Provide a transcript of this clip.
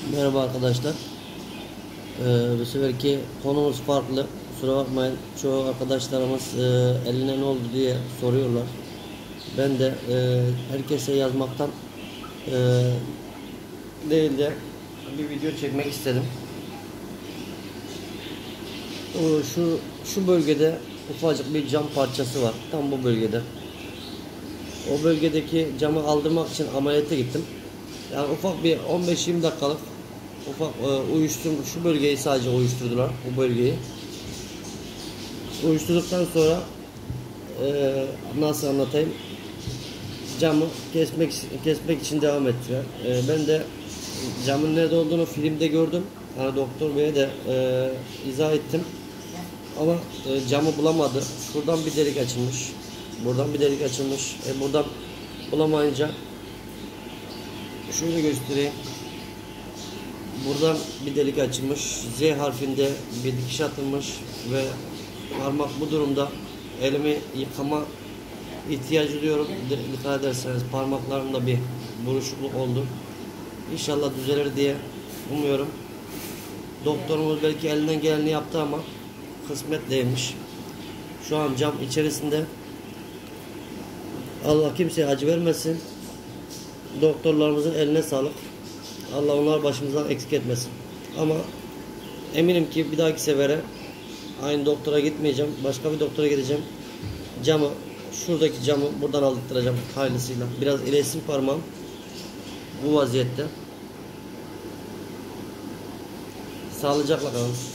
Merhaba arkadaşlar. Bu seferki konumuz farklı. Kusura bakmayın. Çoğu arkadaşlarımız eline ne oldu diye soruyorlar. Ben de herkese yazmaktan değil de bir video çekmek istedim. Şu bölgede ufacık bir cam parçası var. Tam bu bölgede. O bölgedeki camı aldırmak için ameliyata gittim. Yani ufak bir 15-20 dakikalık ufak şu bölgeyi sadece uyuşturdular, bu bölgeyi. Uyuşturduktan sonra nasıl anlatayım? Camı kesmek için devam ettiler. Ben de camın nerede olduğunu filmde gördüm. Yani doktor beye de izah ettim. Ama camı bulamadı. Şuradan bir delik açılmış. Buradan bir delik açılmış. Buradan bulamayınca şöyle göstereyim. Buradan bir delik açılmış. Z harfinde bir dikiş atılmış ve parmak bu durumda. Elimi yıkama ihtiyacı duyuyorum. Dikkat ederseniz parmaklarımda bir buruşukluk oldu. İnşallah düzelir diye umuyorum. Doktorumuz belki elinden geleni yaptı ama kısmet değilmiş. Şu an cam içerisinde. Allah kimseye acı vermesin. Doktorlarımızın eline sağlık. Allah onları başımızdan eksik etmesin. Ama eminim ki bir dahaki sefere aynı doktora gitmeyeceğim. Başka bir doktora gideceğim. Şuradaki camı buradan aldırtacağım hayırlısıyla. Biraz iyileşsin parmağım. Bu vaziyette. Sağlıcakla kalın.